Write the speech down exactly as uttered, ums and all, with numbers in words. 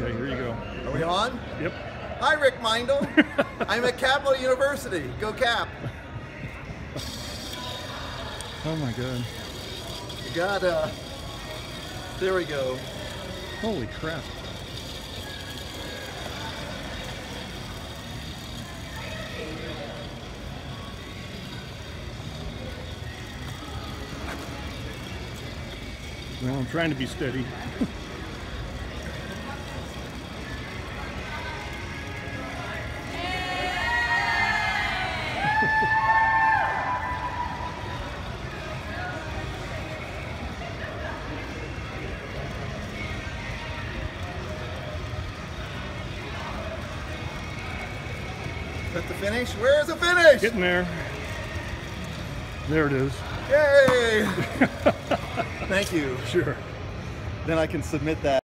Okay, here you go. Are we on? Yep. Hi, Rick Mindel. I'm at Capital University. Go Cap. Oh my God. You got, uh, there we go. Holy crap. Well, I'm trying to be steady. Is that the finish? Where's the finish? Getting there. There it is. Yay! Thank you. Sure. Then I can submit that.